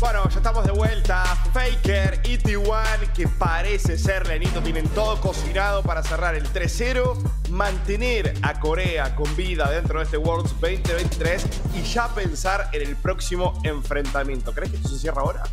Bueno, ya estamos de vuelta. Faker y T1, que parece ser, Lenito, tienen todo cocinado para cerrar el 3-0, mantener a Corea con vida dentro de este Worlds 2023 y ya pensar en el próximo enfrentamiento. ¿Crees que esto se cierra ahora?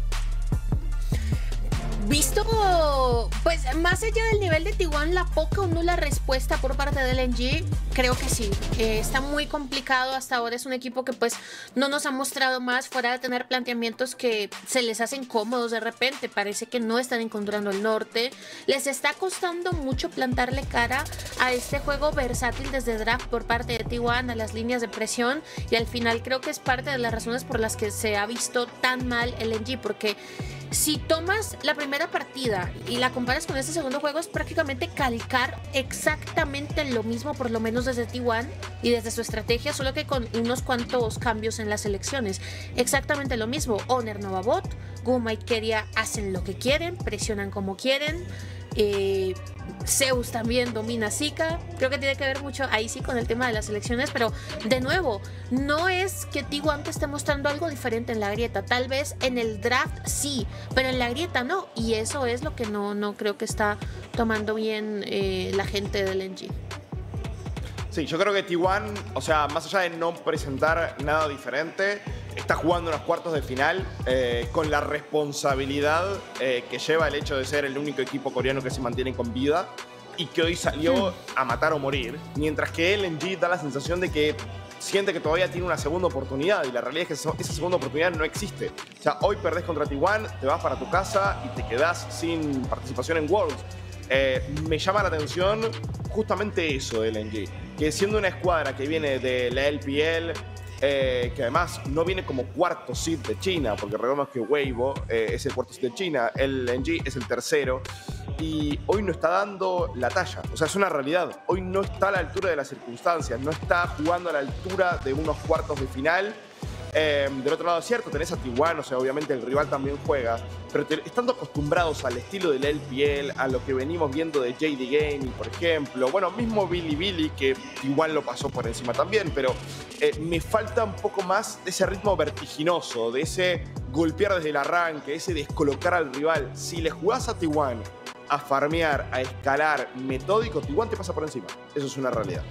Visto, pues más allá del nivel de T1, la poca o nula respuesta por parte del LNG, creo que sí. Está muy complicado hasta ahora. Es un equipo que pues no nos ha mostrado más fuera de tener planteamientos que se les hacen cómodos de repente. Parece que no están encontrando el norte. Les está costando mucho plantarle cara a este juego versátil desde draft por parte de T1, a las líneas de presión, y al final creo que es parte de las razones por las que se ha visto tan mal el LNG, porque si tomas la primera partida y la comparas con este segundo juego, es prácticamente calcar exactamente lo mismo, por lo menos desde T1 y desde su estrategia, solo que con unos cuantos cambios en las selecciones. Exactamente lo mismo. Oner no va bot, Guma y Keria hacen lo que quieren, presionan como quieren. Zeus también domina Zika. Creo que tiene que ver mucho ahí sí con el tema de las elecciones, pero de nuevo, no es que T1 te esté mostrando algo diferente en la grieta. Tal vez en el draft sí, pero en la grieta no, y eso es lo que no creo que está tomando bien la gente del NG. Sí, yo creo que T1, o sea, más allá de no presentar nada diferente, está jugando unos cuartos de final con la responsabilidad que lleva el hecho de ser el único equipo coreano que se mantiene con vida y que hoy salió a matar o morir, mientras que LNG da la sensación de que siente que todavía tiene una segunda oportunidad, y la realidad es que esa segunda oportunidad no existe. O sea, hoy perdés contra T1, te vas para tu casa y te quedás sin participación en Worlds. Me llama la atención justamente eso de LNG, que siendo una escuadra que viene de la LPL, que además no viene como cuarto seed de China, porque recordemos que Weibo es el cuarto seed de China, el LNG es el tercero, y hoy no está dando la talla. O sea, es una realidad. Hoy no está a la altura de las circunstancias, no está jugando a la altura de unos cuartos de final. Del otro lado es cierto, tenés a T1, o sea, obviamente el rival también juega, pero estando acostumbrados al estilo de la LPL, a lo que venimos viendo de JD Gaming, por ejemplo, bueno, mismo Bilibili, que igual lo pasó por encima también, pero me falta un poco más de ese ritmo vertiginoso, de ese golpear desde el arranque, ese descolocar al rival. Si le jugás a T1 a farmear, a escalar metódico, T1 te pasa por encima. Eso es una realidad.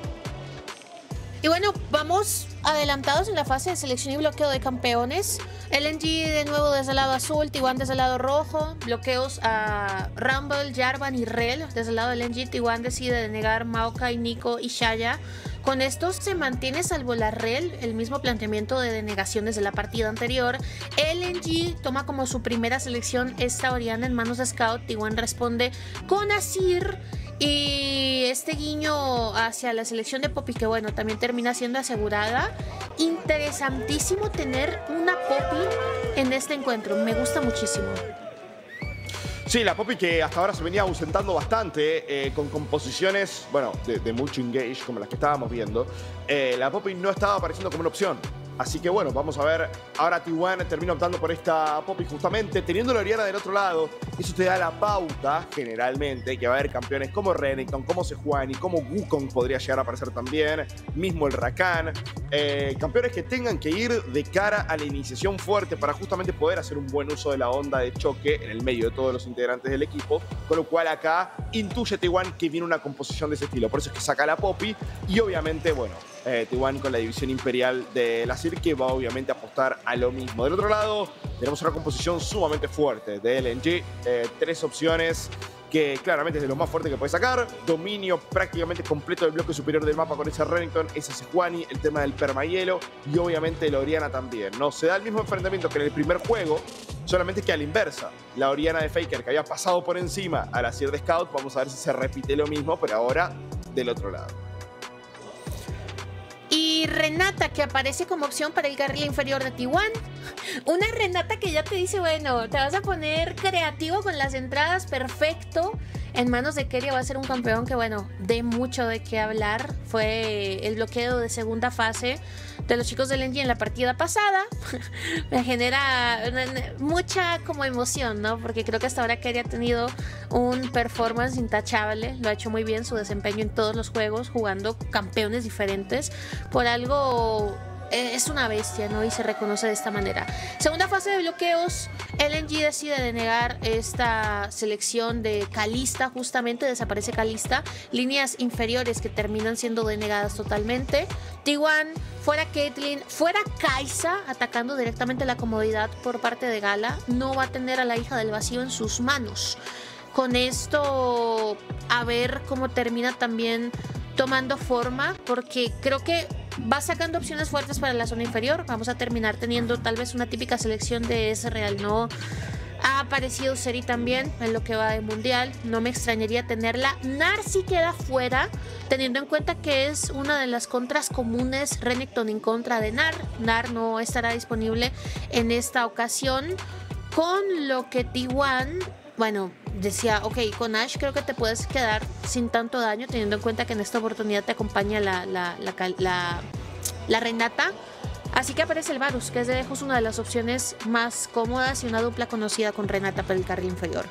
Y bueno, vamos adelantados en la fase de selección y bloqueo de campeones. LNG de nuevo desde el lado azul, T1 desde el lado rojo. Bloqueos a Rumble, Jarvan y Rell. Desde el lado del LNG, T1 decide denegar Maokai, Nico y Xayah. Con estos se mantiene, salvo la Rell, el mismo planteamiento de denegaciones de la partida anterior. LNG toma como su primera selección esta Orianna en manos de Scout. T1 responde con Azir. Y este guiño hacia la selección de Poppy, que bueno, también termina siendo asegurada. Interesantísimo tener una Poppy en este encuentro. Me gusta muchísimo. Sí, la Poppy que hasta ahora se venía ausentando bastante, con composiciones, bueno, de mucho engage, como las que estábamos viendo. La Poppy no estaba apareciendo como una opción. Así que bueno, vamos a ver. Ahora T1 termina optando por esta Poppy justamente, teniendo la Orianna del otro lado. Eso te da la pauta, generalmente, que va a haber campeones como Renekton, como Sejuani, como Wukong podría llegar a aparecer también, mismo el Rakan. Campeones que tengan que ir de cara a la iniciación fuerte para justamente poder hacer un buen uso de la onda de choque en el medio de todos los integrantes del equipo. Con lo cual acá intuye T1 que viene una composición de ese estilo. Por eso es que saca la Poppy y obviamente, bueno, T1 con la división imperial de la CIR, que va obviamente a apostar a lo mismo. Del otro lado tenemos una composición sumamente fuerte de LNG, tres opciones que claramente es de lo más fuerte que puede sacar. Dominio prácticamente completo del bloque superior del mapa con ese Renekton, ese Sejuani, el tema del permahielo y obviamente la Orianna también, ¿no? Se da el mismo enfrentamiento que en el primer juego, solamente que a la inversa. La Orianna de Faker, que había pasado por encima a la CIR de Scout, vamos a ver si se repite lo mismo, pero ahora del otro lado. Y Renata, que aparece como opción para el carril inferior de T1. Una Renata que ya te dice, bueno, te vas a poner creativo con las entradas, perfecto. En manos de Keria va a ser un campeón que, bueno, de mucho de qué hablar. Fue el bloqueo de segunda fase de los chicos del LNG en la partida pasada. Me genera mucha como emoción, ¿no? Porque creo que hasta ahora Keria ha tenido un performance intachable. Lo ha hecho muy bien, su desempeño en todos los juegos, jugando campeones diferentes. Por algo es una bestia, ¿no? Y se reconoce de esta manera. Segunda fase de bloqueos, LNG decide denegar esta selección de Kalista, justamente desaparece Kalista, líneas inferiores que terminan siendo denegadas totalmente. T1, fuera Caitlyn, fuera Kai'Sa, atacando directamente la comodidad por parte de Gala, no va a tener a la hija del vacío en sus manos. Con esto, a ver cómo termina también tomando forma, porque creo que va sacando opciones fuertes para la zona inferior. Vamos a terminar teniendo tal vez una típica selección de Ezreal, ¿no? Ha aparecido Seri también en lo que va de mundial. No me extrañaría tenerla. Nar sí queda fuera, teniendo en cuenta que es una de las contras comunes Renekton en contra de Nar. Nar no estará disponible en esta ocasión. Con lo que T1, bueno, decía, ok, con Ashe creo que te puedes quedar sin tanto daño, teniendo en cuenta que en esta oportunidad te acompaña la Renata. Así que aparece el Varus, que es de lejos una de las opciones más cómodas y una dupla conocida con Renata para el carril inferior.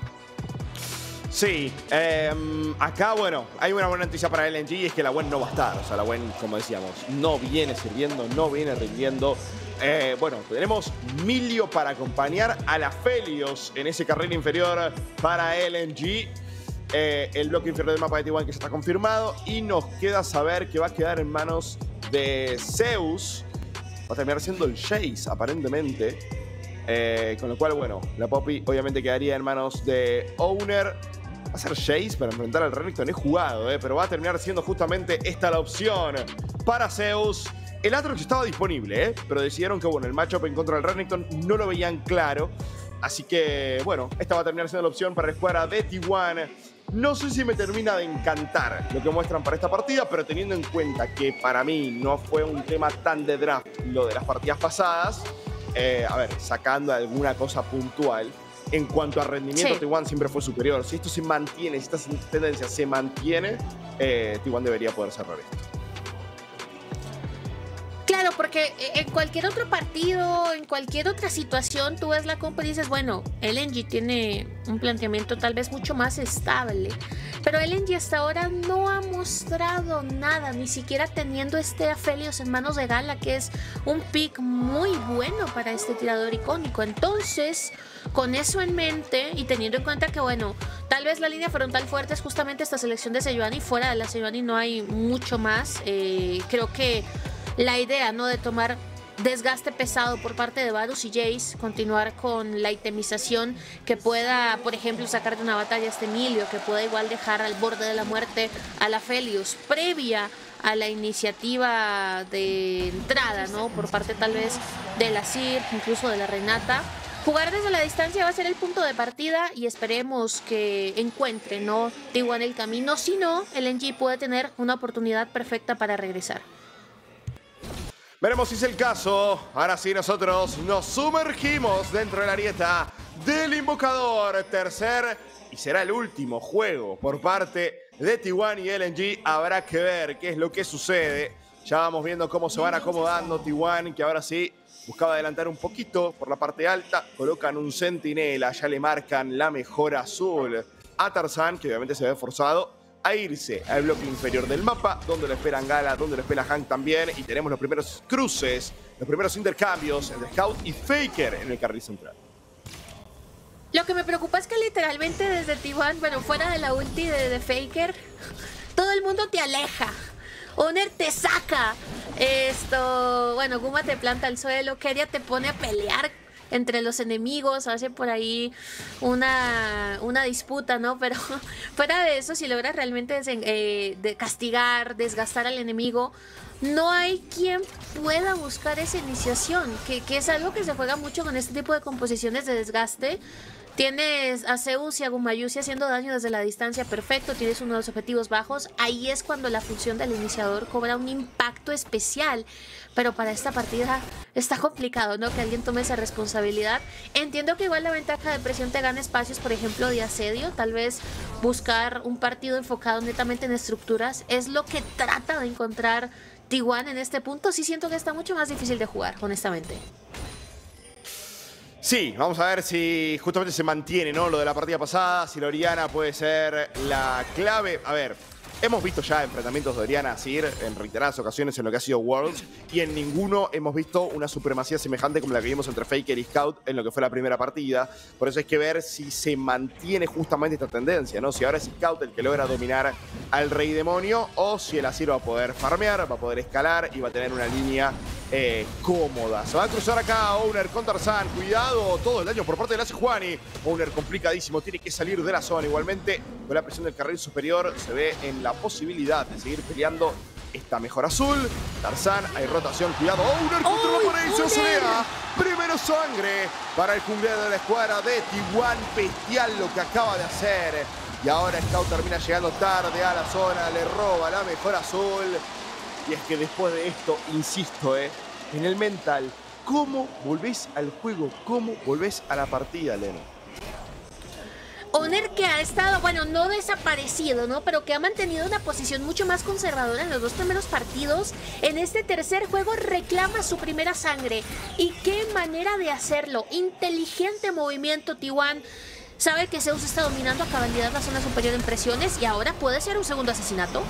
Sí, acá, bueno, hay una buena noticia para LNG y es que la Gwen no va a estar. O sea, la Gwen, como decíamos, no viene sirviendo, no viene rindiendo. Bueno, tenemos Milio para acompañar a la Felios en ese carril inferior para LNG. El bloque inferior del mapa de T1 que ya está confirmado. Y nos queda saber que va a quedar en manos de Zeus. Va a terminar siendo el Jace, aparentemente. Con lo cual, bueno, la Poppy obviamente quedaría en manos de Owner. Va a ser Jace para enfrentar al Renekton. He jugado, pero va a terminar siendo justamente esta la opción para Zeus. El Aatrox estaba disponible, pero decidieron que, bueno, el matchup en contra del Renekton no lo veían claro. Así que, bueno, esta va a terminar siendo la opción para la escuadra de T1. No sé si me termina de encantar lo que muestran para esta partida, pero teniendo en cuenta que para mí no fue un tema tan de draft lo de las partidas pasadas, a ver, sacando alguna cosa puntual, en cuanto a rendimiento, sí, T1 siempre fue superior. Si esto se mantiene, si esta tendencia se mantiene, T1 debería poder cerrar esto. Claro, porque en cualquier otro partido, en cualquier otra situación, tú ves la compa y dices, bueno, LNG tiene un planteamiento tal vez mucho más estable. Pero LNG hasta ahora no ha mostrado nada, ni siquiera teniendo este Aphelios en manos de Gala, que es un pick muy bueno para este tirador icónico. Entonces, con eso en mente y teniendo en cuenta que, bueno, tal vez la línea frontal fuerte es justamente esta selección de Sejuani. Fuera de la Sejuani no hay mucho más. Creo que la idea, ¿no?, de tomar desgaste pesado por parte de Varus y Jace, continuar con la itemización que pueda, por ejemplo, sacar de una batalla a este Milio, que pueda igual dejar al borde de la muerte a la Felios, previa a la iniciativa de entrada, ¿no?, por parte tal vez de la Sir, incluso de la Renata. Jugar desde la distancia va a ser el punto de partida y esperemos que encuentre, ¿no?, T1 el camino. Si no, el LNG puede tener una oportunidad perfecta para regresar. Veremos si es el caso. Ahora sí, nosotros nos sumergimos dentro de la arieta del Invocador. Tercer y será el último juego por parte de T1 y LNG. Habrá que ver qué es lo que sucede. Ya vamos viendo cómo se van acomodando T1, que ahora sí buscaba adelantar un poquito por la parte alta. Colocan un centinela, ya le marcan la mejora azul a Tarzán, que obviamente se ve forzado a irse al bloque inferior del mapa, donde lo esperan Gala, donde lo espera Hank también, y tenemos los primeros cruces, los primeros intercambios entre Scout y Faker en el carril central. Lo que me preocupa es que literalmente desde T1, bueno, fuera de la ulti de Faker, todo el mundo te aleja. Owner te saca. Bueno, Guma te planta al suelo, Keria te pone a pelear entre los enemigos, hace por ahí una disputa, ¿no? Pero fuera de eso, si logras realmente castigar, desgastar al enemigo, no hay quien pueda buscar esa iniciación, que es algo que se juega mucho con este tipo de composiciones de desgaste. Tienes a Zeus y a Gumayusi haciendo daño desde la distancia, perfecto, tienes uno de los objetivos bajos, ahí es cuando la función del iniciador cobra un impacto especial, pero para esta partida está complicado, ¿no?, que alguien tome esa responsabilidad. Entiendo que igual la ventaja de presión te gana espacios, por ejemplo, de asedio, tal vez buscar un partido enfocado netamente en estructuras, es lo que trata de encontrar T1 en este punto. Sí siento que está mucho más difícil de jugar, honestamente. Sí, vamos a ver si justamente se mantiene, ¿no?, lo de la partida pasada, si la Orianna puede ser la clave. A ver, hemos visto ya enfrentamientos de Oriana Azir en reiteradas ocasiones en lo que ha sido Worlds, y en ninguno hemos visto una supremacía semejante como la que vimos entre Faker y Scout en lo que fue la primera partida. Por eso hay que ver si se mantiene justamente esta tendencia, ¿no? Si ahora es Scout el que logra dominar al Rey Demonio, o si el Azir va a poder farmear, va a poder escalar y va a tener una línea cómoda. Se va a cruzar acá Owner con Tarzan. Cuidado, todo el daño por parte de la Sejuani. Owner complicadísimo, tiene que salir de la zona. Igualmente, con la presión del carril superior, se ve en la posibilidad de seguir peleando esta mejor azul. Tarzan, hay rotación, cuidado. Owner contra la pared, se osolea. Primero sangre para el jungleado de la escuadra de T1. Bestial lo que acaba de hacer. Y ahora Scout termina llegando tarde a la zona, le roba la mejor azul. Y es que después de esto, insisto, en el mental, ¿cómo volvés al juego? ¿Cómo volvés a la partida, Leno? Owner que ha estado, bueno, no desaparecido, ¿no? Pero que ha mantenido una posición mucho más conservadora en los dos primeros partidos. En este tercer juego reclama su primera sangre. Y qué manera de hacerlo. Inteligente movimiento, T1. Sabe que Zeus está dominando a cabalidad la zona superior en presiones y ahora puede ser un segundo asesinato.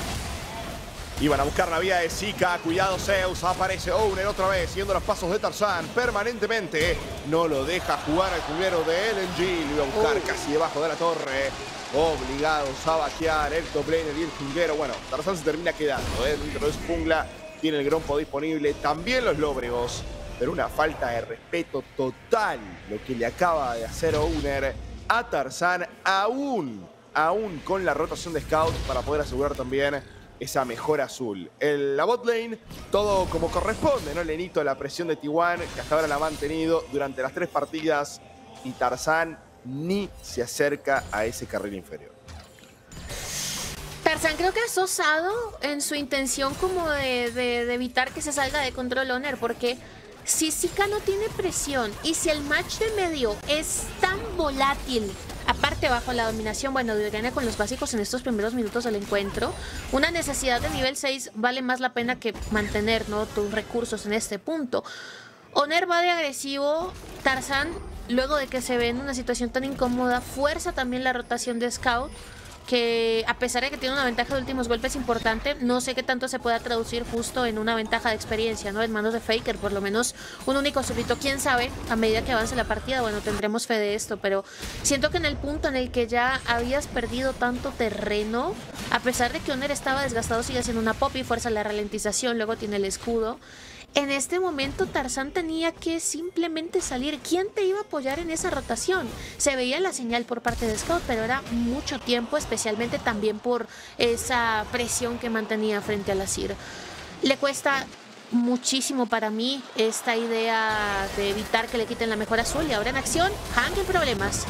Iban a buscar la vía de Zika. Cuidado, Zeus. Aparece Owner otra vez, siguiendo los pasos de Tarzan permanentemente. No lo deja jugar al juguero de LNG. Lo iba a buscar casi debajo de la torre. Obligados a vaquear el top laner y el junglero. Bueno, Tarzan se termina quedando dentro de su jungla. Tiene el grompo disponible. También los lóbregos. Pero una falta de respeto total lo que le acaba de hacer Owner a Tarzan. Aún con la rotación de Scout para poder asegurar también esa mejor azul. La bot lane, todo como corresponde, ¿no? Lenito, la presión de T1, que hasta ahora la ha mantenido durante las 3 partidas. Y Tarzan ni se acerca a ese carril inferior. Tarzan creo que es osado en su intención como de evitar que se salga de control Owner, porque si Zika no tiene presión y si el match de medio es tan volátil, aparte bajo la dominación, bueno, de Oriana con los básicos en estos primeros minutos del encuentro, una necesidad de nivel 6 vale más la pena que mantener, ¿no?, tus recursos en este punto. Owner va de agresivo. Tarzan, luego de que se ve en una situación tan incómoda, fuerza también la rotación de Scout, que a pesar de que tiene una ventaja de últimos golpes importante, no sé qué tanto se pueda traducir justo en una ventaja de experiencia, ¿no? En manos de Faker, por lo menos un único súbdito. Quién sabe, a medida que avance la partida, bueno, tendremos fe de esto, pero siento que en el punto en el que ya habías perdido tanto terreno, a pesar de que Owner estaba desgastado, sigue siendo una Poppy, fuerza la ralentización, luego tiene el escudo. En este momento Tarzan tenía que simplemente salir. ¿Quién te iba a apoyar en esa rotación? Se veía la señal por parte de Scout, pero era mucho tiempo, especialmente también por esa presión que mantenía frente al Azir. Le cuesta muchísimo para mí esta idea de evitar que le quiten la mejor azul, y ahora en acción, Hank en problemas.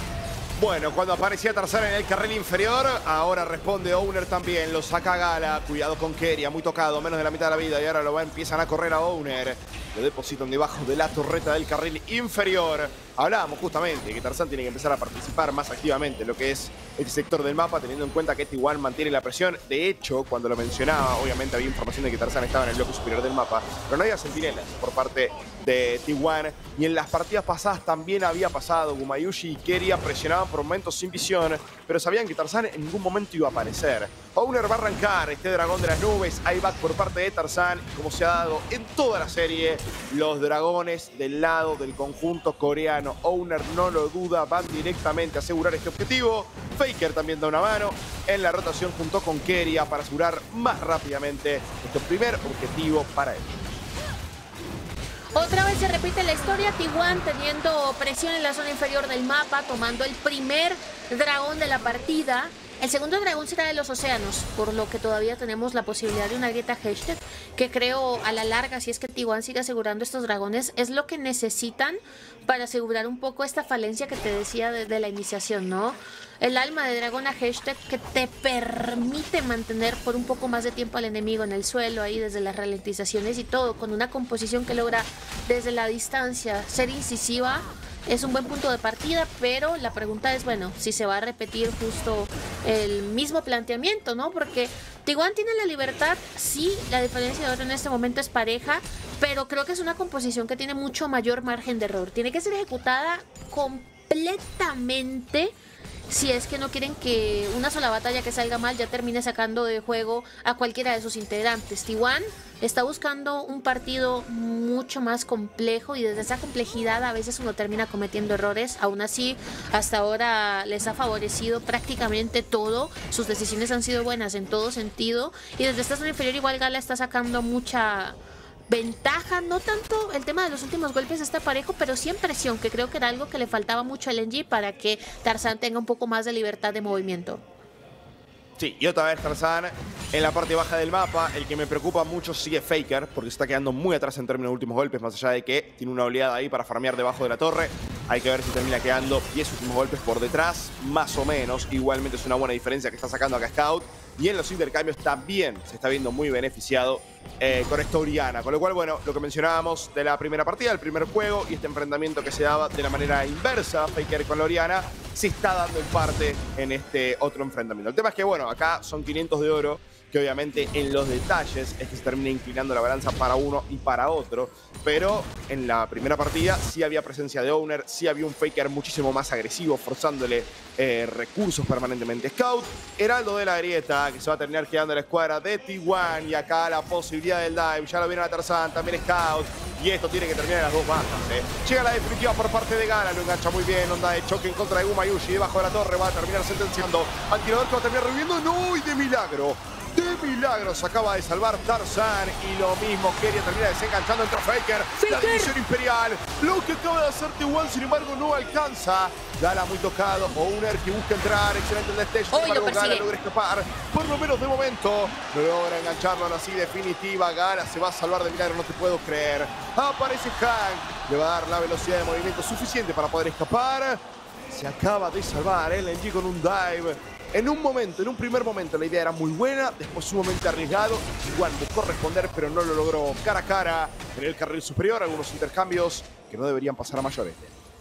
Bueno, cuando aparecía Tarzan en el carril inferior, ahora responde Owner también, lo saca Gala. Cuidado con Keria, muy tocado, menos de la mitad de la vida, y ahora empiezan a correr a Owner. Lo depositan debajo de la torreta del carril inferior. Hablábamos justamente de que Tarzan tiene que empezar a participar más activamente en lo que es este sector del mapa, teniendo en cuenta que T1 mantiene la presión. De hecho, cuando lo mencionaba, obviamente había información de que Tarzan estaba en el bloque superior del mapa, pero no había centinelas por parte de T1. Y en las partidas pasadas también había pasado. Gumayusi y Keria presionaban por momentos sin visión, pero sabían que Tarzan en ningún momento iba a aparecer. Owner va a arrancar este dragón de las nubes. Hay back por parte de Tarzan, y como se ha dado en toda la serie, los dragones del lado del conjunto coreano. Owner no lo duda, van directamente a asegurar este objetivo. Faker también da una mano en la rotación junto con Keria para asegurar más rápidamente este primer objetivo para él. Otra vez se repite la historia, T1 teniendo presión en la zona inferior del mapa, tomando el primer dragón de la partida. El segundo dragón será de los océanos, por lo que todavía tenemos la posibilidad de una grieta hashtag, que creo a la larga, si es que T1 sigue asegurando estos dragones, es lo que necesitan para asegurar un poco esta falencia que te decía de la iniciación, ¿no? El alma de dragón a hashtag que te permite mantener por un poco más de tiempo al enemigo en el suelo, ahí desde las ralentizaciones y todo, con una composición que logra desde la distancia ser incisiva. Es un buen punto de partida, pero la pregunta es, bueno, si se va a repetir justo el mismo planteamiento, ¿no? Porque T1 tiene la libertad, sí, la diferencia de oro en este momento es pareja, pero creo que es una composición que tiene mucho mayor margen de error. Tiene que ser ejecutada completamente si es que no quieren que una sola batalla que salga mal ya termine sacando de juego a cualquiera de sus integrantes. T1 está buscando un partido mucho más complejo y desde esa complejidad a veces uno termina cometiendo errores. Aún así, hasta ahora les ha favorecido prácticamente todo. Sus decisiones han sido buenas en todo sentido y desde esta zona inferior igual Gala está sacando mucha ventaja, no tanto el tema de los últimos golpes está parejo, pero sí en presión, que creo que era algo que le faltaba mucho al LNG para que Tarzan tenga un poco más de libertad de movimiento. Sí, y otra vez Tarzan en la parte baja del mapa. El que me preocupa mucho sigue Faker, porque se está quedando muy atrás en términos de últimos golpes, más allá de que tiene una oleada ahí para farmear debajo de la torre. Hay que ver si termina quedando 10 últimos golpes por detrás, más o menos. Igualmente es una buena diferencia que está sacando acá Scout. Y en los intercambios también se está viendo muy beneficiado con esta Orianna. Con lo cual, bueno, lo que mencionábamos de la primera partida, el primer juego y este enfrentamiento que se daba de la manera inversa, Faker con la Orianna, se está dando en parte en este otro enfrentamiento. El tema es que, bueno, acá son 500 de oro, que obviamente en los detalles es que se termina inclinando la balanza para uno y para otro. Pero en la primera partida sí había presencia de Owner, sí había un Faker muchísimo más agresivo, forzándole recursos permanentemente. Scout, Heraldo de la Grieta, que se va a terminar quedando en la escuadra de T1. Y acá la posibilidad del dive, ya lo vieron a Tarzan, también Scout. Y esto tiene que terminar en las dos bajas. Llega la definitiva por parte de Gala, lo engancha muy bien, onda de choque en contra de Gumayusi. Debajo de la torre va a terminar sentenciando al tirador que va a terminar reviviendo. ¡No! Y de milagro se acaba de salvar Tarzan. Y lo mismo, Keria termina desenganchando entre Faker. La división imperial. Lo que acaba de hacer T1, sin embargo, no alcanza. Gala muy tocado. Owner que busca entrar. Excelente el destello. Sin embargo, Gala logra escapar. Por lo menos de momento. No logra engancharlo así definitiva. Gala se va a salvar de milagro. No te puedo creer. Aparece Hank. Le va a dar la velocidad de movimiento suficiente para poder escapar. Se acaba de salvar el LNG con un dive. En un primer momento la idea era muy buena, después un momento arriesgado. Igual buscó responder, pero no lo logró. Cara a cara en el carril superior, algunos intercambios que no deberían pasar a mayores.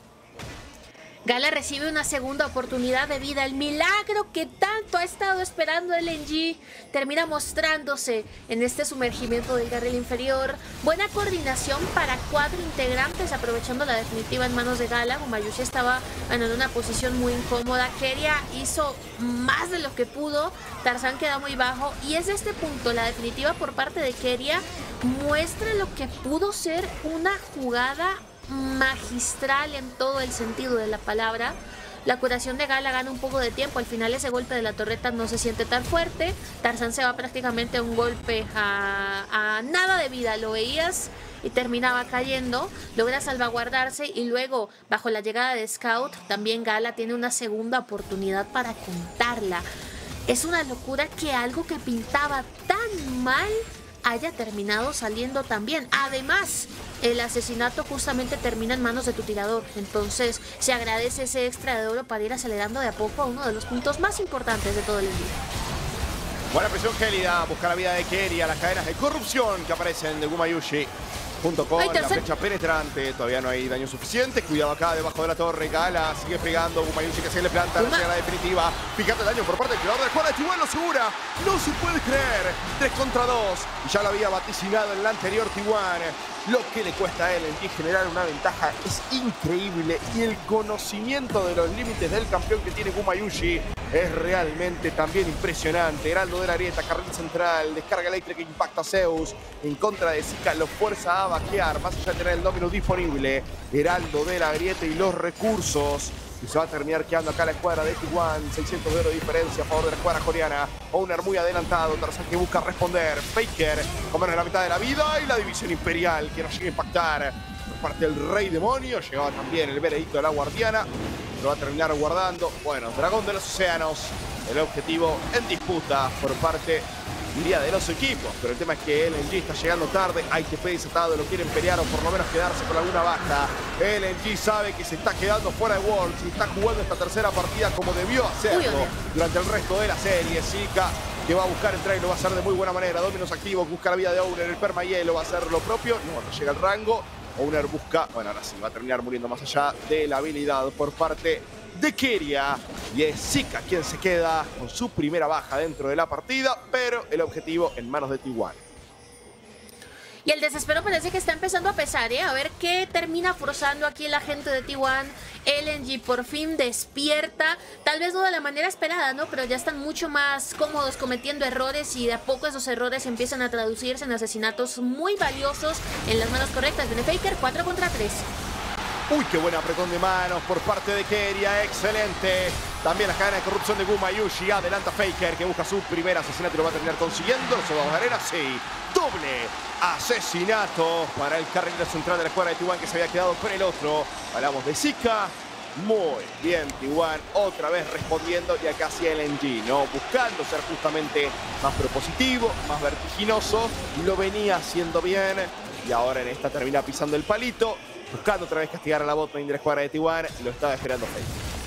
Gala recibe una segunda oportunidad de vida. El milagro que tanto ha estado esperando el LNG termina mostrándose en este sumergimiento del carril inferior. Buena coordinación para 4 integrantes, aprovechando la definitiva en manos de Gala. Gumayusi estaba en una posición muy incómoda. Keria hizo más de lo que pudo. Tarzan queda muy bajo. Y es de este punto, la definitiva por parte de Keria muestra lo que pudo ser una jugada magistral en todo el sentido de la palabra. La curación de Gala gana un poco de tiempo. Al final ese golpe de la torreta no se siente tan fuerte. Tarzan se va prácticamente a un golpe a nada de vida. Lo veías y terminaba cayendo. Logra salvaguardarse y luego, bajo la llegada de Scout, también Gala tiene una segunda oportunidad para contarla. Es una locura que algo que pintaba tan mal haya terminado saliendo tan bien. Además, el asesinato justamente termina en manos de tu tirador. Entonces, se agradece ese extra de oro para ir acelerando de a poco a uno de los puntos más importantes de todo el envío. Buena presión gélida, busca la vida de Keria, las cadenas de corrupción que aparecen de Gumayusi. Junto con la flecha penetrante, todavía no hay daño suficiente. Cuidado acá debajo de la torre. Gala sigue pegando. Gumayusi que se le planta. Llega la definitiva. Fíjate el daño por parte del tirador de la escuadra de T1. Lo asegura. No se puede creer. 3 contra 2. Y ya lo había vaticinado en el anterior T1. Lo que le cuesta a él en generar una ventaja es increíble. Y el conocimiento de los límites del campeón que tiene Gumayusi es realmente también impresionante. Heraldo de la Grieta, carril central, descarga eléctrica, impacta a Zeus. En contra de Zika, lo fuerza a vaquear, más allá de tener el dominio disponible. Heraldo de la Grieta y los recursos. Y se va a terminar quedando acá la escuadra de T1. 600 de oro de diferencia a favor de la escuadra coreana. Owner muy adelantado. Tarzan que busca responder. Faker con menos de la mitad de la vida. Y la división imperial que nos llega a impactar por parte del Rey Demonio. Llegaba también el veredicto de la guardiana. Lo va a terminar guardando. Bueno, Dragón de los Océanos. El objetivo en disputa por parte, diría, de los equipos. Pero el tema es que LNG está llegando tarde. Hay TP desatado, lo quieren pelear o por lo menos quedarse con alguna baja. LNG sabe que se está quedando fuera de Worlds y está jugando esta tercera partida como debió hacerlo durante el resto de la serie. Zika que va a buscar entrar y lo va a hacer de muy buena manera. Dominos activos, busca la vida de Owner. El permahielo va a hacer lo propio. No llega el rango. Owner busca, bueno, ahora sí, va a terminar muriendo más allá de la habilidad por parte de Keria. Y es Zika quien se queda con su primera baja dentro de la partida, pero el objetivo en manos de T1. Y el desespero parece que está empezando a pesar, ¿eh? A ver qué termina forzando aquí la gente de T1 LNG por fin despierta, tal vez no de la manera esperada, ¿no? Pero ya están mucho más cómodos cometiendo errores y de a poco esos errores empiezan a traducirse en asesinatos muy valiosos en las manos correctas de Faker. 4 contra 3. Uy, qué buen apretón de manos por parte de Keria, excelente. También la cadena de corrupción de Gumayushi, adelanta Faker que busca su primer asesinato y lo va a terminar consiguiendo. Los soldados de arena, sí, doble asesinato para el carrilero central de la escuadra de T1 que se había quedado con el otro. Hablamos de Zika. Muy bien, T1 otra vez respondiendo y acá sí LNG, ¿no? Buscando ser justamente más propositivo, más vertiginoso. Lo venía haciendo bien y ahora en esta termina pisando el palito. Buscando otra vez castigar a la botlane de la escuadra de T1. Lo estaba esperando Faker.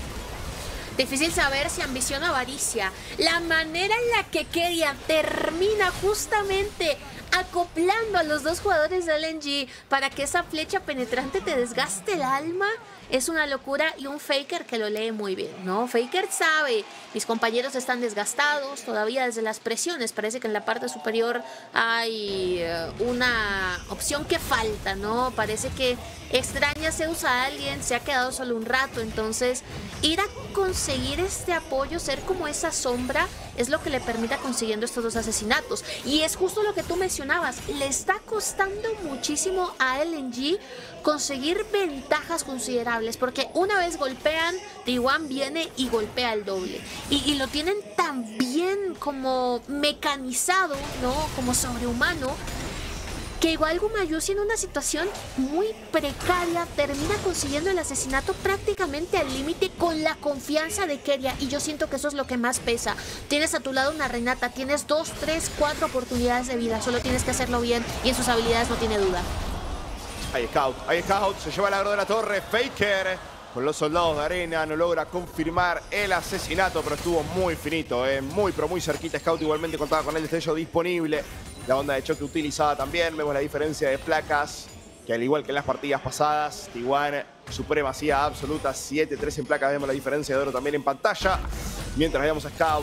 Difícil saber si ambición o avaricia. La manera en la que Keria termina justamente acoplando a los dos jugadores de LNG para que esa flecha penetrante te desgaste el alma es una locura, y un Faker que lo lee muy bien, ¿no? Faker sabe, mis compañeros están desgastados todavía desde las presiones, parece que en la parte superior hay una opción que falta, ¿no? Parece que extraña Zeus a alguien, se ha quedado solo un rato, entonces ir a conseguir este apoyo, ser como esa sombra, es lo que le permita consiguiendo estos dos asesinatos. Y es justo lo que tú mencionabas, le está costando muchísimo a LNG conseguir ventajas considerables, porque una vez golpean, T1 viene y golpea el doble. Y lo tienen tan bien como mecanizado, ¿no? Como sobrehumano, que igual Gumayushi en una situación muy precaria termina consiguiendo el asesinato prácticamente al límite con la confianza de Keria, y yo siento que eso es lo que más pesa. Tienes a tu lado una Renata, tienes 2, 3, 4 oportunidades de vida, solo tienes que hacerlo bien y en sus habilidades no tiene duda. Hay Scout, se lleva el agro de la torre. Faker con los soldados de arena no logra confirmar el asesinato, pero estuvo muy finito, muy pero muy cerquita. Scout igualmente contaba con el destello disponible. La onda de choque utilizada también. Vemos la diferencia de placas, que al igual que en las partidas pasadas, T1 supremacía absoluta, 7-3 en placas. Vemos la diferencia de oro también en pantalla. Mientras veamos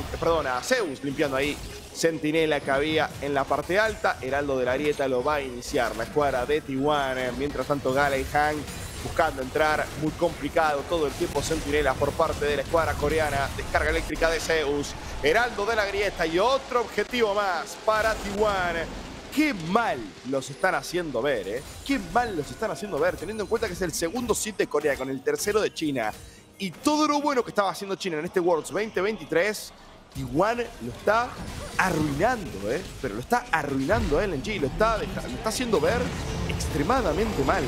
a Zeus limpiando ahí Centinela que había en la parte alta. Heraldo de la Grieta lo va a iniciar la escuadra de T1. Mientras tanto, Gala y Hank buscando entrar, muy complicado todo el tiempo. Centinelas por parte de la escuadra coreana. Descarga eléctrica de Zeus. Heraldo de la Grieta y otro objetivo más para T1. Qué mal los están haciendo ver, ¿eh? Qué mal los están haciendo ver, teniendo en cuenta que es el segundo seed de Corea con el tercero de China. Y todo lo bueno que estaba haciendo China en este Worlds 2023, T1 lo está arruinando, ¿eh? Pero lo está arruinando LNG, lo está haciendo ver extremadamente mal.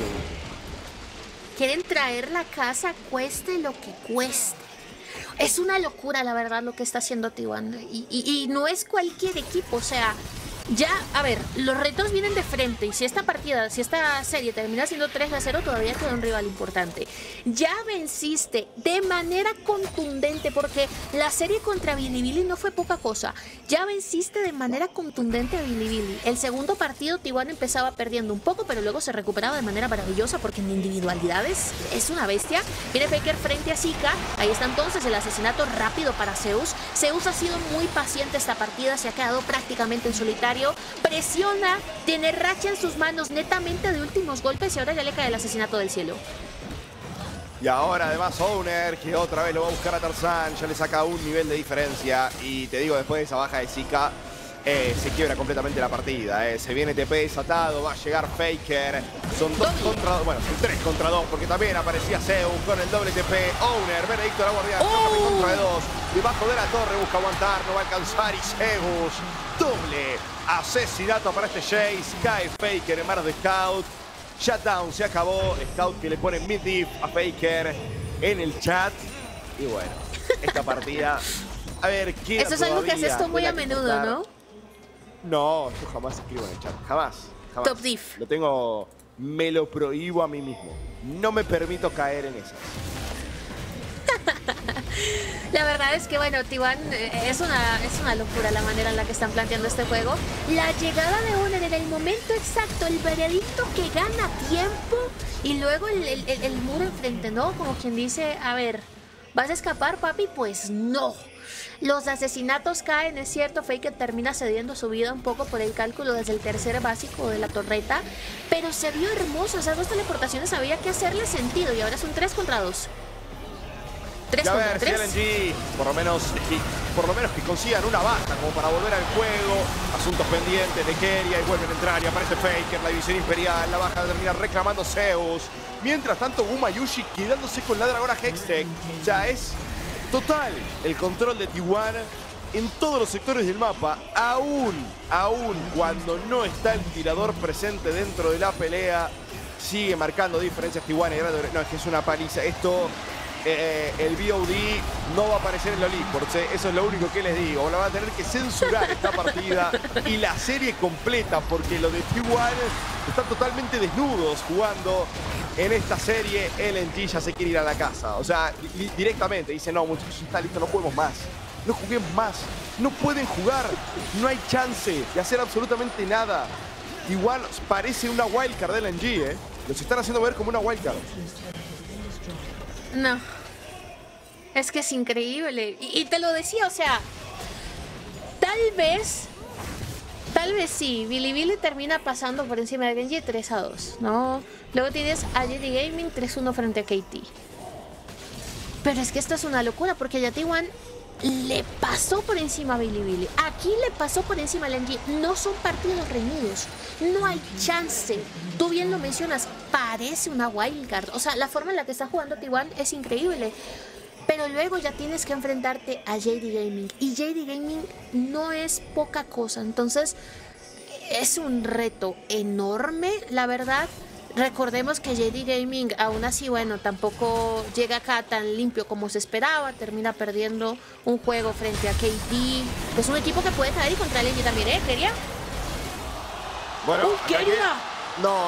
Quieren traer la casa cueste lo que cueste. Es una locura, la verdad, lo que está haciendo T1. Y no es cualquier equipo, o sea, ya, a ver, los retos vienen de frente. Y si esta serie termina siendo 3-0, todavía queda un rival importante. Ya venciste de manera contundente, porque la serie contra Bilibili no fue poca cosa. Ya venciste de manera contundente a Bilibili. El segundo partido T1 empezaba perdiendo un poco, pero luego se recuperaba de manera maravillosa, porque en individualidades es una bestia. Viene Faker frente a Zika. Ahí está entonces el asesinato rápido para Zeus. Zeus ha sido muy paciente esta partida, se ha quedado prácticamente en solitario. Presiona, tiene racha en sus manos netamente de últimos golpes, y ahora ya le cae el asesinato del cielo. Y ahora además Owner, que otra vez lo va a buscar a Tarzan, ya le saca un nivel de diferencia. Y te digo, después de esa baja de Zika, se quiebra completamente la partida. Se viene TP desatado, va a llegar Faker. Son 3 contra 2, porque también aparecía Zeus con el doble TP. Owner, Benedicto de la Guardia, contra de 2. Debajo de la torre busca aguantar, no va a alcanzar, y Zeus, doble asesinato para este Jace. Cae Faker en manos de Scout. Shutdown, se acabó. Scout que le pone mid-diff a Faker en el chat. Y bueno, esta partida, a ver, ¿qué? Eso es algo que haces tú muy a menudo, ¿no? No, yo jamás escribo en el chat, jamás. Top diff. Me lo prohíbo a mí mismo. No me permito caer en esas. La verdad es que, bueno, T1 es una locura la manera en la que están planteando este juego. La llegada de Owner en el momento exacto, el veredicto que gana tiempo, y luego el muro enfrente, ¿no? Como quien dice, a ver, ¿vas a escapar, papi? Pues no. Los asesinatos caen, es cierto. Faker termina cediendo su vida un poco por el cálculo desde el tercer básico de la torreta, pero se vio hermoso. Esas dos teleportaciones había que hacerle sentido, y ahora es un 3 contra 2. 3 Y a contra ver 3. si LNG, por lo menos que consigan una baja como para volver al juego. Asuntos pendientes de Keria y vuelven a entrar y aparece Faker, la división imperial. La baja termina reclamando Zeus. Mientras tanto, Gumayushi quedándose con la dragona Hextech. Ya es total el control de T1 en todos los sectores del mapa. Aún cuando no está el tirador presente dentro de la pelea, sigue marcando diferencias T1. No, es que es una paliza. Esto... el VOD no va a aparecer en los eSports, eso es lo único que les digo. La van a tener que censurar esta partida y la serie completa, porque los de T1 están totalmente desnudos jugando en esta serie. LNG ya se quiere ir a la casa, o sea, directamente dice: no, muchachos, está listo, no juguemos más, no juguemos más, no pueden jugar, no hay chance de hacer absolutamente nada. Igual parece una wildcard de LNG, los están haciendo ver como una wildcard. No. Es que es increíble. Y te lo decía, o sea, tal vez sí, Bilibili termina pasando por encima de Genji 3-2, ¿no? Luego tienes a JD Gaming 3-1 frente a KT. Pero es que esto es una locura, porque ya T1 le pasó por encima a Bilibili. Aquí le pasó por encima a LNG. No son partidos reñidos. No hay chance. Tú bien lo mencionas, parece una wildcard. O sea, la forma en la que está jugando T1 es increíble. Pero luego ya tienes que enfrentarte a JD Gaming. Y JD Gaming no es poca cosa. Entonces, es un reto enorme, la verdad. Recordemos que JD Gaming, aún así, bueno, tampoco llega acá tan limpio como se esperaba. Termina perdiendo un juego frente a KT. Es un equipo que puede caer y contra LNG también, ¿eh? ¿Keria? Bueno, Keria. No.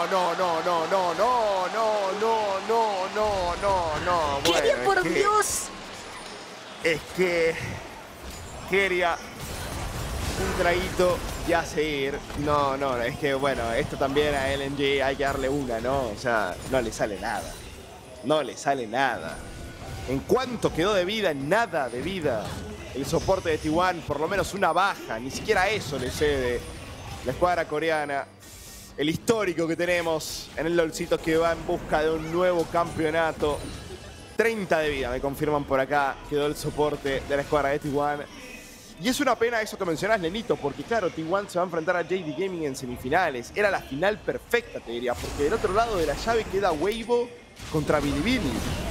Keria, Bueno, por Dios. Es que Keria, un traguito y a seguir. No, es que bueno, esto también a LNG hay que darle una, ¿no? O sea, no le sale nada. No le sale nada. ¿En cuánto quedó de vida? Nada de vida. El soporte de T1, por lo menos una baja. Ni siquiera eso le cede la escuadra coreana. El histórico que tenemos en el LOLcito, que va en busca de un nuevo campeonato. 30 de vida, me confirman por acá. Quedó el soporte de la escuadra de T1. Y es una pena eso que mencionas, Nenito, porque claro, T1 se va a enfrentar a JD Gaming en semifinales. Era la final perfecta, te diría, porque del otro lado de la llave queda Weibo contra Bilibili.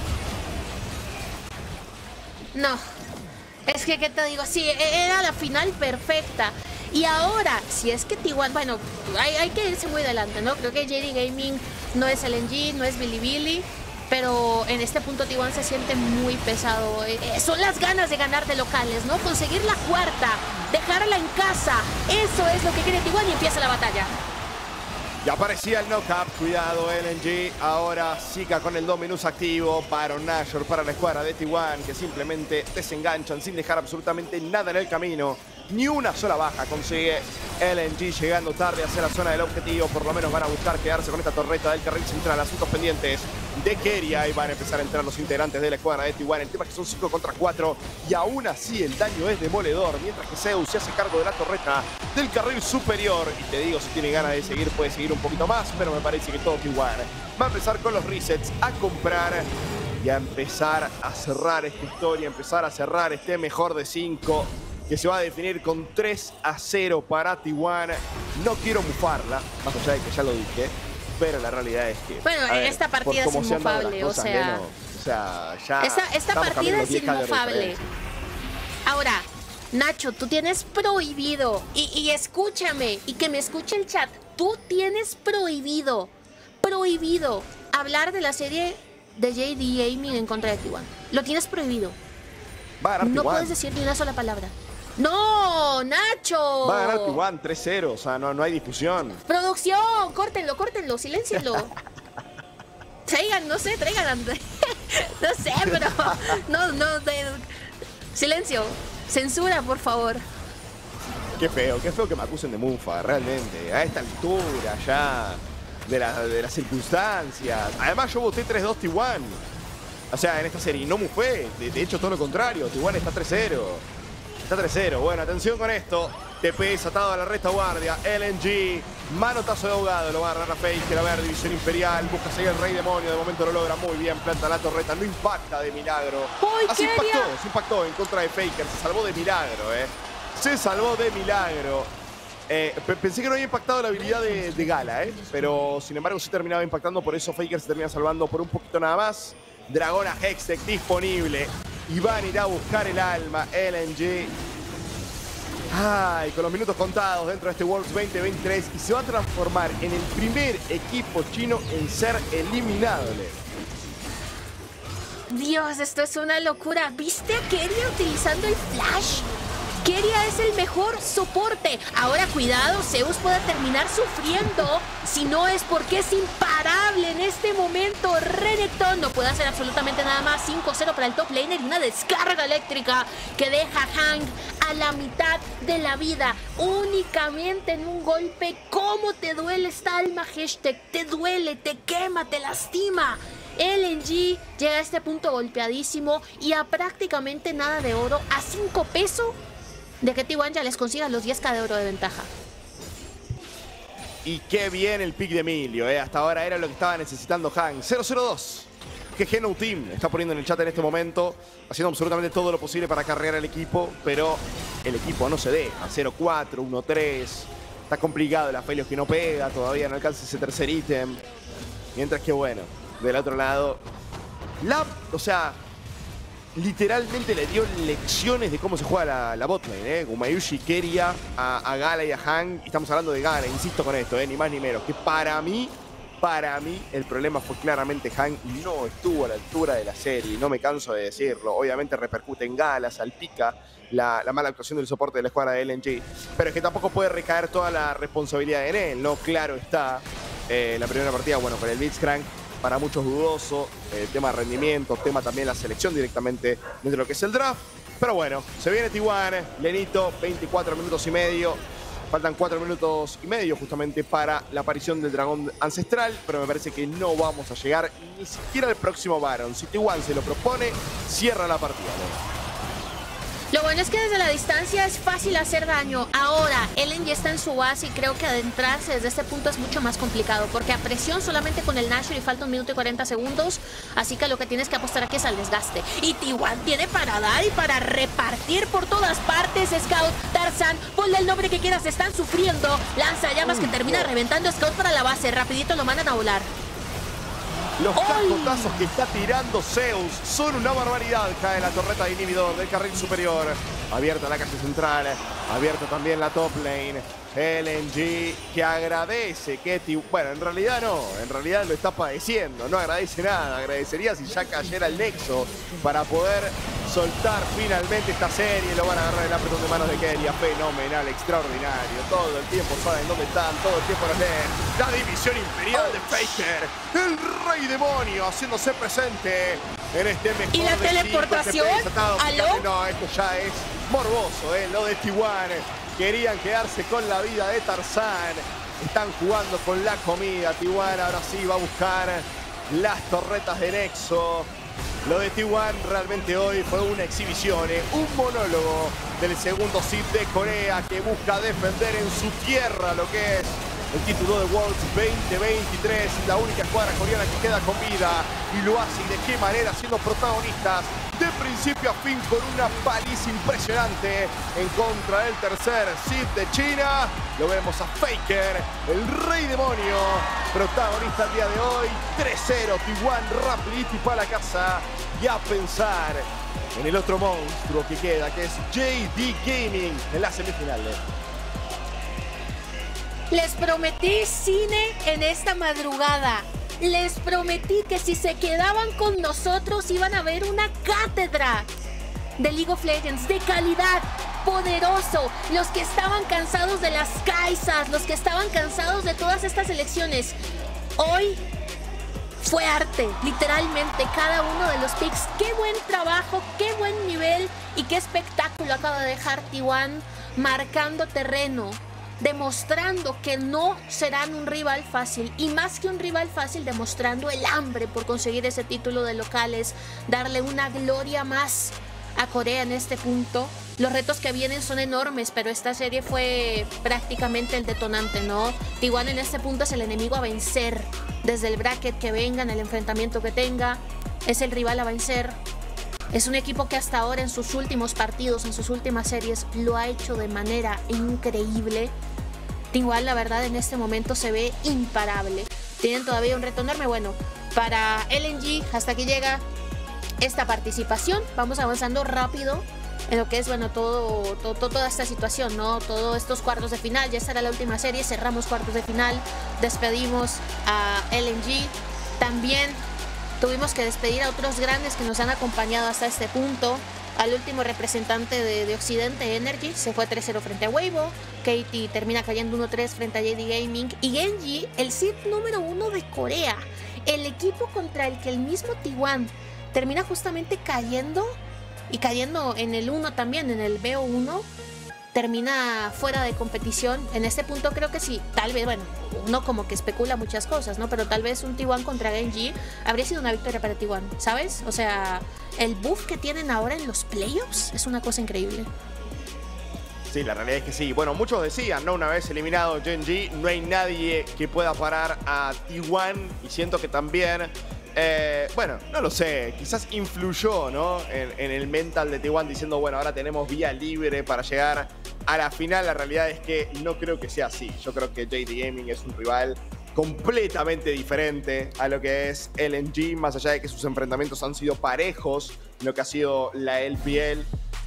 No, es que, ¿qué te digo? Sí, era la final perfecta. Y ahora, si es que T1, bueno, hay que irse muy adelante, ¿no? Creo que JD Gaming no es LNG, no es Bilibili, pero en este punto T1 se siente muy pesado. Son las ganas de ganar de locales, ¿no? Conseguir la cuarta, dejarla en casa, eso es lo que quiere T1 y empieza la batalla. Ya aparecía el knock-up, cuidado LNG, ahora Zika con el Dominus activo, Baron Nashor para la escuadra de T1, que simplemente desenganchan sin dejar absolutamente nada en el camino. Ni una sola baja consigue LNG, llegando tarde hacia la zona del objetivo. Por lo menos van a buscar quedarse con esta torreta del carril central. Asuntos pendientes de Keria y van a empezar a entrar los integrantes de la escuadra de T1. El tema es que son 5 contra 4 y aún así el daño es demoledor. Mientras que Zeus se hace cargo de la torreta del carril superior. Y te digo, si tiene ganas de seguir, puede seguir un poquito más, pero me parece que todo T1 va a empezar con los resets, a comprar y a empezar a cerrar esta historia, empezar a cerrar este mejor de 5. Que se va a definir con 3-0 para T1. No quiero mufarla, más allá de que ya lo dije, pero la realidad es que... Bueno, esta partida es inmufable, o sea... ya... Esta partida es inmufable. Ahora, Nacho, tú tienes prohibido, y escúchame, y que me escuche el chat, tú tienes prohibido hablar de la serie de JD Gaming en contra de T1. Lo tienes prohibido. Va a ganar No T1. puedes decir ni una sola palabra. ¡No, Nacho! Va a ganar T1 3-0, o sea, no hay discusión. ¡Producción! ¡Córtenlo, siléncienlo! Traigan, no sé, traigan... no sé, pero... Silencio. Censura, por favor. Qué feo que me acusen de mufa, realmente. A esta altura ya de las circunstancias. Además, yo voté 3-2 T1. O sea, en esta serie no mufé. De hecho, todo lo contrario. T1 está 3-0. Está 3-0. Bueno, atención con esto. TP desatado a la retaguardia. LNG, manotazo de ahogado, lo va a agarrar a Faker. A ver, división imperial, busca seguir el rey demonio. De momento lo logra muy bien, planta la torreta, no impacta de milagro. Así se impactó en contra de Faker, se salvó de milagro, se salvó de milagro. Pensé que no había impactado la habilidad de Gala, pero sin embargo sí terminaba impactando, por eso Faker se termina salvando por un poquito nada más. Dragona Hextech disponible y van a ir a buscar el alma. LNG. Ay, con los minutos contados dentro de este Worlds 2023 y se va a transformar en el primer equipo chino en ser eliminable. Dios, esto es una locura. ¿Viste a Keria utilizando el flash? Keria es el mejor soporte. Ahora cuidado, Zeus puede terminar sufriendo. Si no es porque es imparable en este momento. Renekton no puede hacer absolutamente nada más. 5-0 para el top laner y una descarga eléctrica que deja a Hank a la mitad de la vida. Únicamente en un golpe. ¿Cómo te duele esta alma, Hextech? Te duele, te quema, te lastima. LNG llega a este punto golpeadísimo y a prácticamente nada de oro. A 5 pesos de que T1 ya les consiga los 10k de oro de ventaja. Y qué bien el pick de Emilio, hasta ahora era lo que estaba necesitando Hank. 0-0-2. Que Geno Team está poniendo en el chat en este momento, haciendo absolutamente todo lo posible para carrear al equipo, pero el equipo no se deja. 0-4, 1-3. Está complicado, el Aphelios que no pega, todavía no alcanza ese tercer ítem. Mientras que bueno, del otro lado, literalmente le dio lecciones de cómo se juega la botlane, Gumayusi, Keria, a Gala y a Hank. Y estamos hablando de Gala, insisto con esto, ni más ni menos. Que para mí, el problema fue claramente Hank no estuvo a la altura de la serie. No me canso de decirlo. Obviamente repercute en Gala, salpica la mala actuación del soporte de la escuadra de LNG. Pero es que tampoco puede recaer toda la responsabilidad en él, ¿no? Claro está, la primera partida, bueno, con el Blitzcrank, para muchos dudoso, tema de rendimiento, tema también la selección directamente dentro de lo que es el draft. Pero bueno, se viene T1, Lenito, 24 minutos y medio. Faltan 4 minutos y medio justamente para la aparición del dragón ancestral, pero me parece que no vamos a llegar ni siquiera al próximo Baron. Si T1 se lo propone, cierra la partida, ¿no? Lo bueno es que desde la distancia es fácil hacer daño. Ahora, Ellen ya está en su base y creo que adentrarse desde este punto es mucho más complicado, porque a presión solamente con el Nashor y falta 1 minuto y 40 segundos, así que lo que tienes que apostar aquí es al desgaste. Y T1 tiene para dar y para repartir por todas partes. Scout, Tarzan, ponle el nombre que quieras, están sufriendo. Lanza llamas que termina reventando Scout para la base. Rapidito lo mandan a volar. Los cascotazos que está tirando Zeus son una barbaridad. Cae la torreta de inhibidor del carril superior. Abierta la calle central. Abierta también la top lane. LNG que agradece que bueno, en realidad no. En realidad lo está padeciendo. No agradece nada. Agradecería si ya cayera el nexo para poder soltar finalmente esta serie. Lo van a agarrar el apretón de manos de Keria. Fenomenal, extraordinario. Todo el tiempo saben dónde están. Todo el tiempo los leen. La división imperial de Faker. El rey demonio haciéndose presente en este mejor. ¿Y la teleportación? ¿Aló? No, esto ya es morboso, lo de T1. Querían quedarse con la vida de Tarzan. Están jugando con la comida. T1 ahora sí va a buscar las torretas de Nexo. Lo de T1 realmente hoy fue una exhibición, un monólogo del segundo seed de Corea que busca defender en su tierra lo que es el título de Worlds 2023, la única escuadra coreana que queda con vida, y lo hace y de qué manera, siendo protagonistas de principio a fin con una paliza impresionante en contra del tercer seed de China. Lo vemos a Faker, el rey demonio, protagonista el día de hoy. 3-0, T1 rapidito y para la casa, y a pensar en el otro monstruo que queda, que es JD Gaming en la semifinal. Les prometí cine en esta madrugada. Les prometí que si se quedaban con nosotros iban a ver una cátedra de League of Legends de calidad, poderoso. Los que estaban cansados de las Kaisas, los que estaban cansados de todas estas elecciones. Hoy fue arte, literalmente, cada uno de los picks. Qué buen trabajo, qué buen nivel y qué espectáculo acaba de dejar T1, marcando terreno, demostrando que no serán un rival fácil, y más que un rival fácil, demostrando el hambre por conseguir ese título de locales, darle una gloria más a Corea en este punto. Los retos que vienen son enormes, pero esta serie fue prácticamente el detonante, ¿no? T1 en este punto es el enemigo a vencer. Desde el bracket que venga, en el enfrentamiento que tenga, es el rival a vencer. Es un equipo que hasta ahora en sus últimos partidos, en sus últimas series, lo ha hecho de manera increíble. T1, la verdad, en este momento se ve imparable. Tienen todavía un reto enorme. Bueno, para LNG, hasta aquí llega esta participación. Vamos avanzando rápido en lo que es, bueno, toda esta situación, ¿no? Todos estos cuartos de final. Ya estará la última serie. Cerramos cuartos de final. Despedimos a LNG. También tuvimos que despedir a otros grandes que nos han acompañado hasta este punto. Al último representante de Occidente, Energy, se fue 3-0 frente a Weibo. Katie termina cayendo 1-3 frente a JD Gaming. Y Genji, el seed número 1 de Corea. El equipo contra el que el mismo T1 termina justamente cayendo. Y cayendo en el 1 también, en el BO1. Termina fuera de competición. En este punto creo que sí, tal vez, bueno, uno como que especula muchas cosas, ¿no? Pero tal vez un T1 contra Genji habría sido una victoria para T1, ¿sabes? O sea, el buff que tienen ahora en los playoffs es una cosa increíble. Sí, la realidad es que sí. Bueno, muchos decían, ¿no? Una vez eliminado Genji, no hay nadie que pueda parar a T1. Y siento que también, bueno, no lo sé, quizás influyó, ¿no? En el mental de T1 diciendo, bueno, ahora tenemos vía libre para llegar a la final. La realidad es que no creo que sea así. Yo creo que JD Gaming es un rival completamente diferente a lo que es LNG, más allá de que sus enfrentamientos han sido parejos en lo que ha sido la LPL.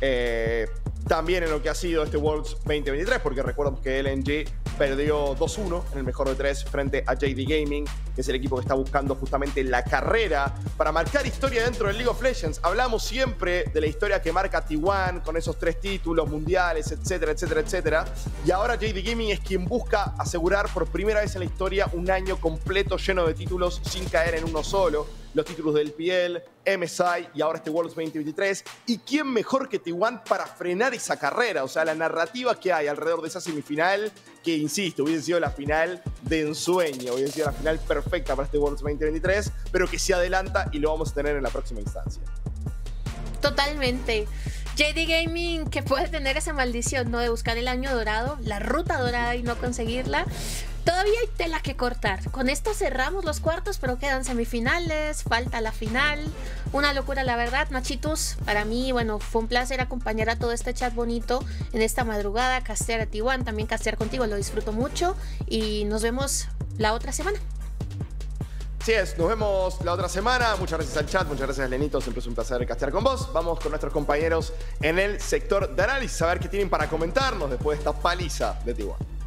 También en lo que ha sido este Worlds 2023, porque recuerdo que LNG perdió 2-1 en el mejor de 3 frente a JD Gaming, que es el equipo que está buscando justamente la carrera para marcar historia dentro del League of Legends. Hablamos siempre de la historia que marca T1 con esos 3 títulos mundiales, etcétera, etcétera, etcétera. Y ahora JD Gaming es quien busca asegurar por primera vez en la historia un año completo lleno de títulos sin caer en uno solo. Los títulos del PL, MSI y ahora este Worlds 2023. ¿Y quién mejor que T1 para frenar esa carrera? O sea, la narrativa que hay alrededor de esa semifinal, que insisto, hubiese sido la final de ensueño, hubiese sido la final perfecta para este Worlds 2023, pero que se adelanta y lo vamos a tener en la próxima instancia. Totalmente. JD Gaming, que puede tener esa maldición, ¿no? De buscar el año dorado, la ruta dorada y no conseguirla. Todavía hay tela que cortar. Con esto cerramos los cuartos, pero quedan semifinales, falta la final. Una locura, la verdad. Nachitos, para mí, bueno, fue un placer acompañar a todo este chat bonito en esta madrugada, castear a T1, también castear contigo, lo disfruto mucho. Y nos vemos la otra semana. Así es, nos vemos la otra semana. Muchas gracias al chat, muchas gracias Lenito, siempre es un placer castear con vos. Vamos con nuestros compañeros en el sector de análisis, a ver qué tienen para comentarnos después de esta paliza de T1.